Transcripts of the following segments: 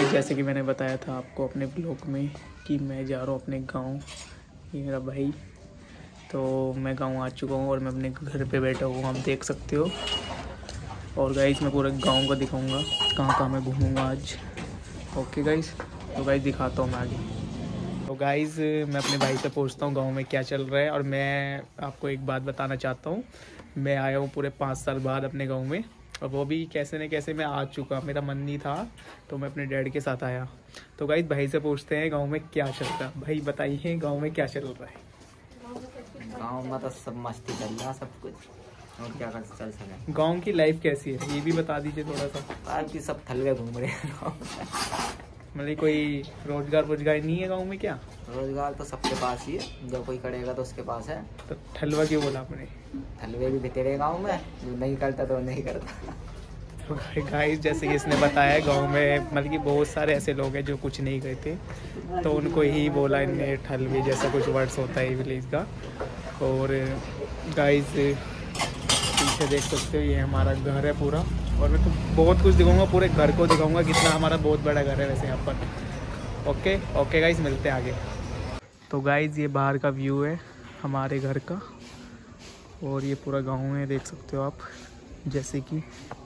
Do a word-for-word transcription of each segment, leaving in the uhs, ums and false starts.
Guys जैसे कि मैंने बताया था आपको अपने ब्लॉग में कि मैं जा रहा हूँ अपने गांव। ये मेरा भाई, तो मैं गांव आ चुका हूँ और मैं अपने घर पे बैठा हूँ, आप देख सकते हो। और गाइस मैं पूरे गांव का दिखाऊंगा कहाँ कहाँ मैं घूमूंगा आज। ओके गाइस, तो गाइस दिखाता हूँ मैं आगे। तो गाइस मैं अपने भाई से पूछता हूँ गांव में क्या चल रहा है। और मैं आपको एक बात बताना चाहता हूँ, मैं आया हूँ पूरे पाँच साल बाद अपने गाँव में, और वो भी कैसे न कैसे मैं आ चुका। मेरा मन नहीं था तो मैं अपने डैड के साथ आया। तो गाइस भाई से पूछते हैं गांव में क्या चल रहा है। भाई बताइए गांव में क्या चल रहा है। गांव में तो सब मस्ती चल रहा सब कुछ, और क्या कर चल सके। गांव की लाइफ कैसी है ये भी बता दीजिए थोड़ा सा। बाकी सब थलवे घूम रहे हैं। मतलब कोई रोजगार रोजगार नहीं है गांव में क्या? रोजगार तो सबके पास ही है, जो कोई करेगा तो उसके पास है। तो ठलवा क्यों बोला आपने? थलवे भी तेरे गांव में, जो नहीं करता तो नहीं करता। तो गाइस जैसे कि इसने बताया गांव में मतलब कि बहुत सारे ऐसे लोग हैं जो कुछ नहीं करते, तो उनको ही बोला इनने ठलवे जैसा कुछ वर्ड्स होता है विलेज का। और गाइस पीछे देख सकते हो ये हमारा घर है पूरा, और मैं तो बहुत कुछ दिखाऊंगा, पूरे घर को दिखाऊंगा कितना हमारा बहुत बड़ा घर है वैसे यहाँ पर। ओके ओके गाइस मिलते हैं आगे। तो गाइस ये बाहर का व्यू है हमारे घर का, और ये पूरा गांव है देख सकते हो आप। जैसे कि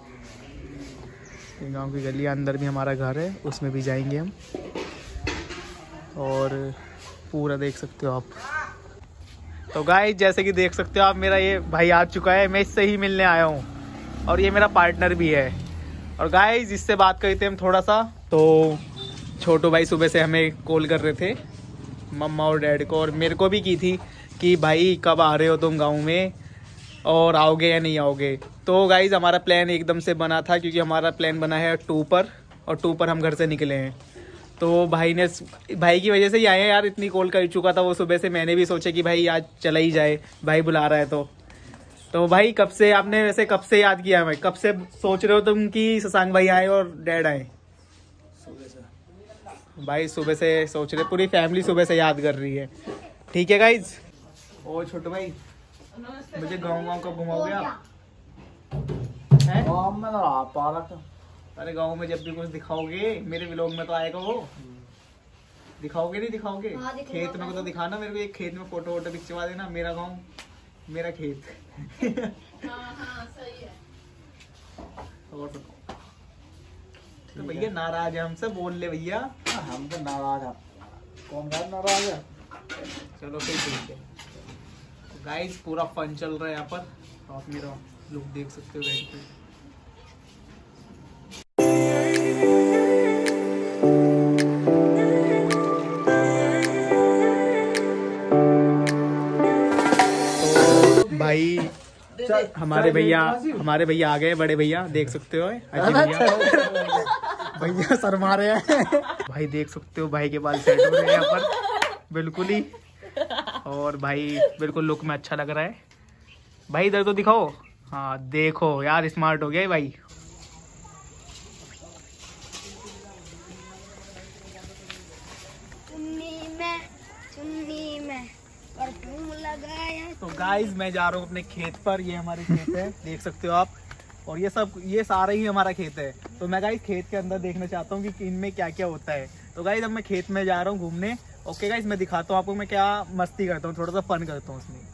ये गांव की गली, अंदर भी हमारा घर है, उसमें भी जाएंगे हम। और पूरा देख सकते हो आप। तो गाइस जैसे कि देख सकते हो आप, मेरा ये भाई आ चुका है, मैं इससे ही मिलने आया हूँ, और ये मेरा पार्टनर भी है। और गाइस इससे बात करते हम थोड़ा सा। तो छोटू भाई सुबह से हमें कॉल कर रहे थे, मम्मा और डैड को, और मेरे को भी की थी कि भाई कब आ रहे हो तुम गाँव में, और आओगे या नहीं आओगे। तो गाइज हमारा प्लान एकदम से बना था, क्योंकि हमारा प्लान बना है टू पर, और टू पर हम घर से निकले हैं। तो भाई ने भाई की वजह से ही आए हैं यार, इतनी कॉल कर चुका था वो सुबह से। मैंने भी सोचा कि भाई आज चला ही जाए, भाई बुला रहा है। तो तो भाई कब से आपने वैसे कब से याद किया भाई, कब से सोच रहे हो तुम कि शशांक भाई आए और डैड आए? सुबह से भाई, सुबह से सोच रहे, पूरी फैमिली सुबह से याद कर रही है। ठीक है गाइज। ओ छोटू भाई, मुझे गाँव गाँव कब घुमाओगे आप? गाँव में ना पार्क। अरे गाँव में जब भी कुछ दिखाओगे, मेरे व्लॉग में तो आएगा वो। दिखाओगे नहीं दिखाओगे? हाँ, खेत में को तो दिखाना मेरे को, एक खेत में फोटो वोटो खिंचवा देना, मेरा गाँव मेरा खेत। हाँ, हाँ, सही है। और तो भैया नाराज है हमसे, बोल ले भैया। हम तो नाराज है, कौन सा नाराज है? चलो फिर ठीक है। गाइस पूरा फन चल रहा है यहाँ पर, आप मेरा लुक देख सकते हो गाइस पे। तो भाई हमारे भैया हमारे भैया आ गए, बड़े भैया देख सकते हो। अजय भैया भैया शर्मा रहे हैं। भाई देख सकते हो भाई के बाल सेट हो रहे हैं यहाँ पर बिल्कुल ही, और भाई बिल्कुल लुक में अच्छा लग रहा है। भाई इधर तो दिखाओ। हाँ देखो यार, स्मार्ट हो गया है भाई। चुन्नी में चुन्नी में परफ्यूम लगाया। तो गाइस मैं जा रहा हूँ अपने खेत पर, ये हमारे खेत है देख सकते हो आप, और ये सब ये सारा ही हमारा खेत है। तो मैं गाइस खेत के अंदर देखना चाहता हूँ कि इनमें क्या क्या होता है। तो गाइस अब मैं खेत में जा रहा हूँ घूमने। ओके गाइस मैं दिखाता हूँ आपको मैं क्या मस्ती करता हूँ, थोड़ा सा फन करता हूँ उसमें।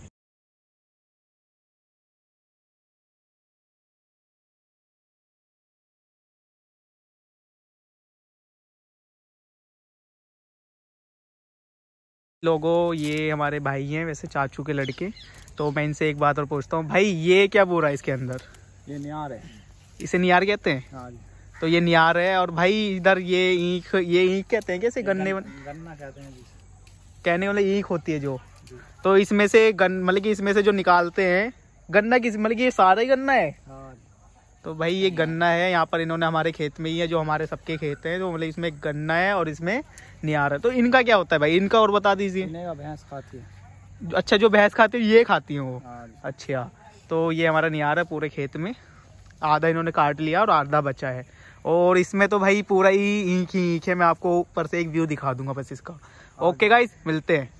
लोगों ये हमारे भाई हैं वैसे, चाचू के लड़के। तो मैं इनसे एक बात और पूछता हूँ, भाई ये क्या बोल रहा है इसके अंदर? ये नियार है। इसे नियार कहते हैं? हाँ जी। तो ये नियार है। और भाई इधर ये ईख, ये ईख कहते हैं कैसे? गन्ने गन्ना कहते हैं जी। कहने वाले ईख होती है जो। तो इसमें से गन मतलब कि इसमें से जो निकालते हैं गन्ना, किस मतलब कि ये सारा ही गन्ना है? हाँ। तो भाई ये गन्ना है, यहाँ पर इन्होंने हमारे खेत में ही है, जो हमारे सबके खेत हैं, तो मतलब इसमें गन्ना है और इसमें नियार है। तो इनका क्या होता है भाई, इनका और बता दीजिए। भैंस खाती है। अच्छा जो भैंस खाती है ये खाती हैं वो? हाँ। अच्छा तो ये हमारा नियार है पूरे खेत में, आधा इन्होंने काट लिया और आधा बचा है। और इसमें तो भाई पूरा ही ईंख ही ईंख है। मैं आपको ऊपर से एक व्यू दिखा दूंगा बस इसका। ओके गाइस मिलते हैं।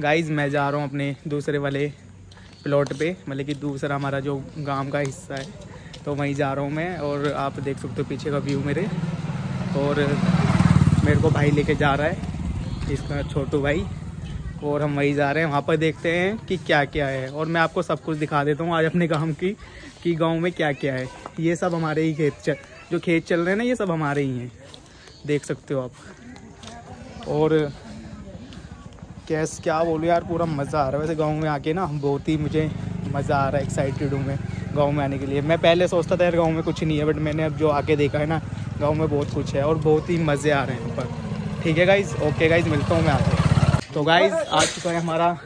गाइस मैं जा रहा हूँ अपने दूसरे वाले प्लॉट पे, मतलब कि दूसरा हमारा जो गांव का हिस्सा है, तो वहीं जा रहा हूँ मैं। और आप देख सकते हो पीछे का व्यू मेरे, और मेरे को भाई लेके जा रहा है, इसका छोटू भाई, और हम वहीं जा रहे हैं। वहाँ पर देखते हैं कि क्या क्या है, और मैं आपको सब कुछ दिखा देता हूँ आज अपने गाँव की, कि गाँव में क्या क्या है। ये सब हमारे ही खेत चल जो खेत चल रहे हैं ना, ये सब हमारे ही हैं, देख सकते हो आप। और कैस क्या बोलूँ यार, पूरा मज़ा आ रहा है वैसे गांव में आके ना, बहुत ही मुझे मज़ा आ रहा है, एक्साइटेड हूँ मैं गांव में आने के लिए। मैं पहले सोचता था यार गांव में कुछ नहीं है, बट मैंने अब जो आके देखा है ना, गांव में बहुत कुछ है और बहुत ही मज़े आ रहे हैं यहाँ पर। ठीक है गाइज़, ओके गाइज़, मिलता हूँ मैं आके। तो गाइज़ आ चुका है हमारा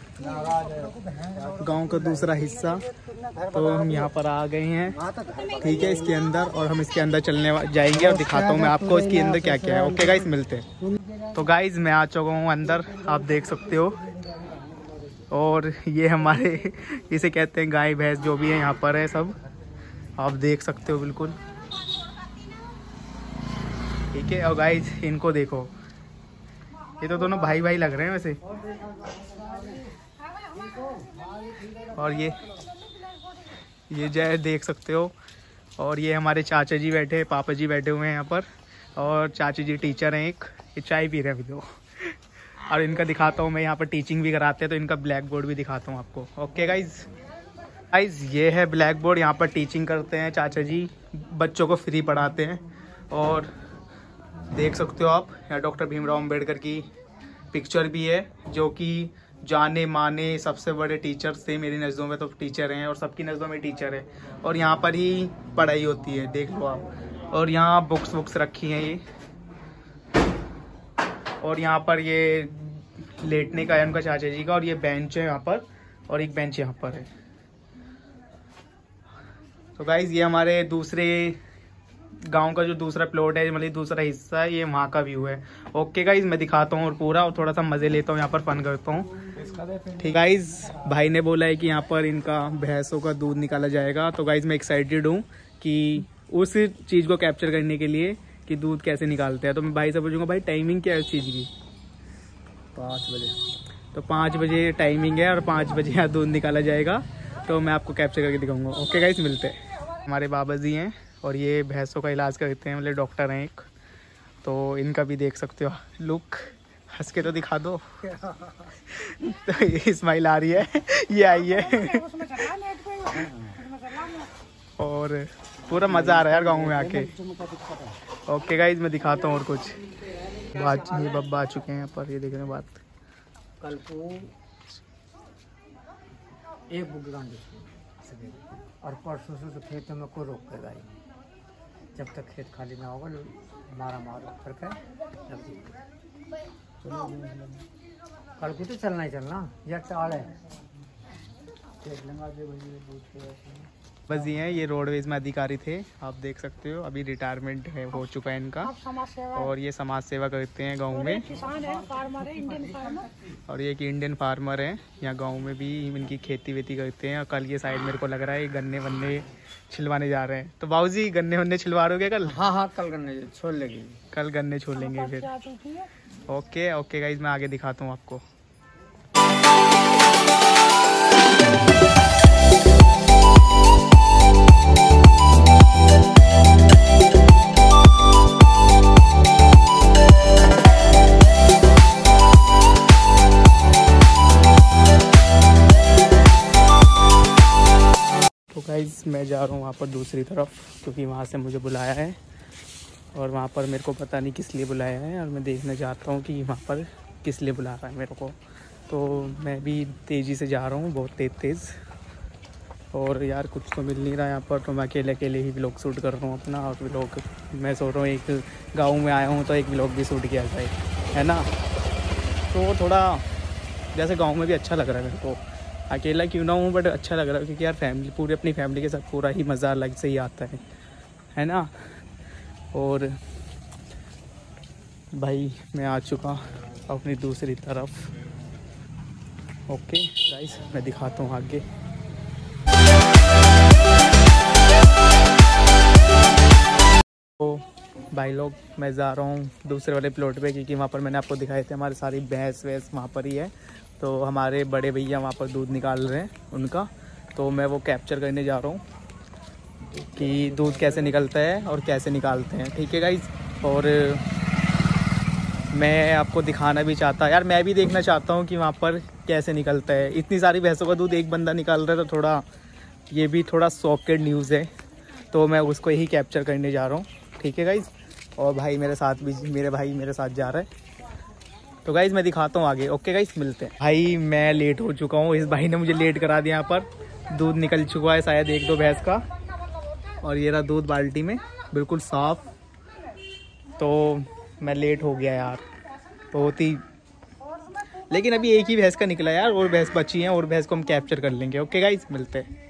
गांव का दूसरा हिस्सा, तो हम यहाँ पर आ गए हैं, ठीक है, इसके अंदर, और हम इसके अंदर चलने जाएंगे और दिखाता हूँ मैं आपको इसके अंदर क्या क्या है। ओके गाइस, मिलते हैं। तो गाइस मैं आ चुका हूँ अंदर, आप देख सकते हो, और ये हमारे इसे कहते हैं गाय भैंस जो भी है यहाँ पर है सब, आप देख सकते हो बिल्कुल, ठीक है। और गाइस इनको देखो, ये तो दोनों भाई भाई लग रहे हैं वैसे। और ये ये जो देख सकते हो, और ये हमारे चाचा जी बैठे, पापा जी बैठे हुए हैं यहाँ पर, और चाची जी टीचर हैं एक, ये चाय पी रहे हैं अभी तो। और इनका दिखाता हूँ मैं, यहाँ पर टीचिंग भी कराते हैं, तो इनका ब्लैक बोर्ड भी दिखाता हूँ आपको। ओके गाइज, गाइज ये है ब्लैक बोर्ड, यहाँ पर टीचिंग करते हैं चाचा जी, बच्चों को फ्री पढ़ाते हैं। और देख सकते हो आप, यहाँ डॉक्टर भीमराव अम्बेडकर की पिक्चर भी है, जो कि जाने माने सबसे बड़े टीचर्स थे मेरी नज़रों में, तो टीचर हैं और सबकी नज़रों में टीचर है, और यहाँ पर ही पढ़ाई होती है, देख लो आप। और यहाँ बुक्स बुक्स रखी हैं ये, और यहाँ पर ये लेटने का है उनका चाचा जी का, और ये बेंच है यहाँ पर, और एक बेंच यहाँ पर है। तो गाइज ये हमारे दूसरे गांव का जो दूसरा प्लॉट है, मतलब दूसरा हिस्सा है, ये वहाँ का व्यू है। ओके गाइज मैं दिखाता हूँ और पूरा, और थोड़ा सा मजे लेता हूँ, यहाँ पर फन करता हूँ। ठीक गाइज, भाई ने बोला है कि यहाँ पर इनका भैंसों का दूध निकाला जाएगा, तो गाइज मैं एक्साइटेड हूँ कि उस चीज़ को कैप्चर करने के लिए कि दूध कैसे निकालते हैं। तो मैं भाई से पूछूंगा, भाई टाइमिंग क्या है उस चीज़ की? पाँच बजे। तो पाँच बजे टाइमिंग है, और पाँच बजे यहाँ दूध निकाला जाएगा, तो मैं आपको कैप्चर करके दिखाऊंगा। ओके गाइज, मिलते हैं। हमारे बाबा जी हैं, और ये भैंसों का इलाज करते हैं, मतलब डॉक्टर हैं एक, तो इनका भी देख सकते हो लुक, हंस के तो दिखा दो। तो ये स्माइल आ रही है, ये आई है, और पूरा मज़ा आ रहा है यार गाँव में आके। ओके गाइज मैं दिखाता हूँ और कुछ बात, ये बब्बा आ चुके हैं यहाँ पर, ये देख रहे हैं बात। कल को एक बुक और परसों से तो खेत में को रोक कर गाई, जब तक खेत खाली ना होगा मारा मारा करके कल को तो चलना ही चलना, या चाल है। बस ये हैं, ये रोडवेज में अधिकारी थे, आप देख सकते हो, अभी रिटायरमेंट है हो चुका है इनका, और ये समाज सेवा करते हैं गांव में, और ये एक इंडियन फार्मर है, यहाँ गांव में भी इनकी खेती वेती करते हैं। और कल ये साइड मेरे को लग रहा है गन्ने वन्ने छिलवाने जा रहे हैं, तो बाबूजी गन्ने वन्ने छिलवा रहे हो कल? हाँ हाँ कल गन्ने छोड़ लेंगे, कल गन्ने छोड़ लेंगे फिर। ओके ओके गाइज मैं आगे दिखाता हूँ आपको। तो गाइज मैं जा रहा हूँ वहाँ पर दूसरी तरफ, क्योंकि वहाँ से मुझे बुलाया है, और वहाँ पर मेरे को पता नहीं किस लिए बुलाया है, और मैं देखना चाहता हूँ कि वहाँ पर किस लिए बुला रहा है मेरे को। तो मैं भी तेज़ी से जा रहा हूँ, बहुत तेज़ तेज़, और यार कुछ तो मिल नहीं रहा है यहाँ पर, तो मैं अकेले अकेले ही व्लॉग शूट कर रहा हूँ अपना। और व्लॉग मैं सोच रहा हूँ एक गाँव में आया हूँ तो एक व्लॉग भी शूट किया जाए, है ना। तो थोड़ा जैसे गाँव में भी अच्छा लग रहा है मेरे को, अकेला क्यों ना हूँ बट अच्छा लग रहा है, क्योंकि यार फैमिली पूरी अपनी फैमिली के साथ पूरा ही मज़ा अलग से ही आता है, है ना। और भाई मैं आ चुका अपनी दूसरी तरफ। ओके गाइस मैं दिखाता हूँ आगे। तो भाई लोग मैं जा रहा हूँ दूसरे वाले प्लॉट पे, क्योंकि वहाँ पर मैंने आपको दिखाए थे हमारे सारी भैंस वैंस वहाँ पर ही है, तो हमारे बड़े भैया वहाँ पर दूध निकाल रहे हैं उनका, तो मैं वो कैप्चर करने जा रहा हूँ कि दूध कैसे निकलता है और कैसे निकालते हैं। ठीक है गाइज, और मैं आपको दिखाना भी चाहता यार, मैं भी देखना चाहता हूँ कि वहाँ पर कैसे निकलता है। इतनी सारी भैंसों का दूध एक बंदा निकाल रहा है, तो थोड़ा ये भी थोड़ा शॉकेड न्यूज़ है, तो मैं उसको ही कैप्चर करने जा रहा हूँ। ठीक है गाइज, और भाई मेरे साथ भी मेरे भाई मेरे साथ जा रहा है, तो गाइज मैं दिखाता हूँ आगे। ओके गाइज, मिलते हैं। भाई मैं लेट हो चुका हूँ, इस भाई ने मुझे लेट करा दिया। यहाँ पर दूध निकल चुका है शायद एक दो भैंस का, और ये रहा दूध बाल्टी में बिल्कुल साफ। तो मैं लेट हो गया यार बहुत ही, लेकिन अभी एक ही भैंस का निकला यार, और भैंस बची हैं, और भैंस को हम कैप्चर कर लेंगे। ओके गाइज, मिलते हैं।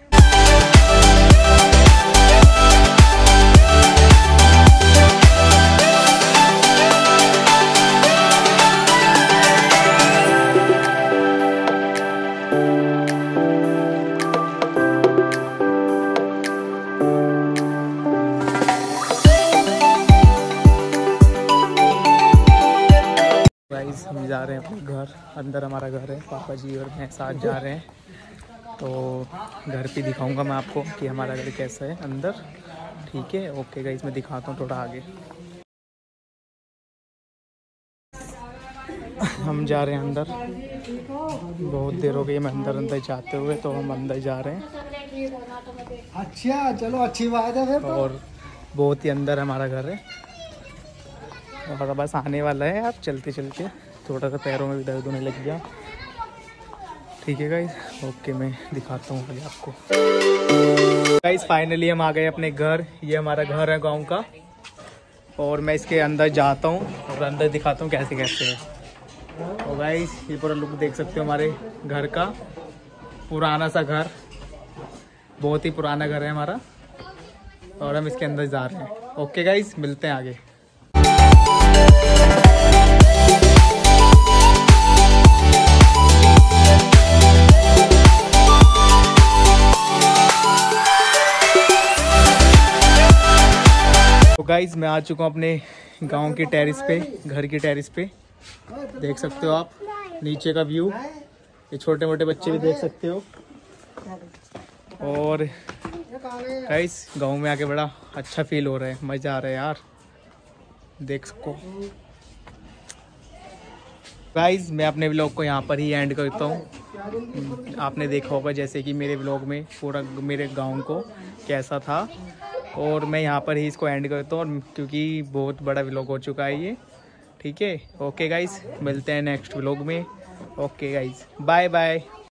गाइस हम जा रहे हैं अपने घर, अंदर हमारा घर है, पापा जी और मैं साथ जा रहे हैं। तो घर पे दिखाऊंगा मैं आपको कि हमारा घर कैसा है अंदर। ठीक है, ओके गाइस, मैं दिखाता हूँ थोड़ा आगे। हम जा रहे हैं अंदर, बहुत देर हो गई मैं अंदर अंदर जाते हुए, तो हम अंदर जा रहे हैं। अच्छा चलो, अच्छी बात है फिर। और बहुत ही अंदर हमारा घर है, और बस आने वाला है। आप चलते चलते थोड़ा सा पैरों में भी दर्द होने लग गया। ठीक है गाइस, ओके मैं दिखाता हूँ आगे आपको। गाइस फाइनली हम आ गए अपने घर, ये हमारा घर है गांव का, और मैं इसके अंदर जाता हूँ और अंदर दिखाता हूँ कैसे कैसे है। और गाइस ये पूरा लुक देख सकते हो हमारे घर का, पुराना सा घर, बहुत ही पुराना घर है हमारा, और हम इसके अंदर जा रहे हैं। ओके गाइस, मिलते हैं आगे। तो गाइज मैं आ चुका हूँ अपने गांव के टेरिस पे, घर की टेरिस पे। देख सकते हो आप नीचे का व्यू, ये छोटे मोटे बच्चे भी देख सकते हो। और गाइज गांव में आके बड़ा अच्छा फील हो रहा है, मज़ा आ रहा है यार, देख सको। गाइज मैं अपने व्लॉग को यहाँ पर ही एंड करता हूँ। आपने देखा होगा जैसे कि मेरे व्लॉग में पूरा मेरे गांव को कैसा था, और मैं यहाँ पर ही इसको एंड करता हूँ, क्योंकि बहुत बड़ा व्लॉग हो चुका है ये। ठीक है, ओके गाइज, मिलते हैं नेक्स्ट व्लॉग में। Okay guys, bye bye.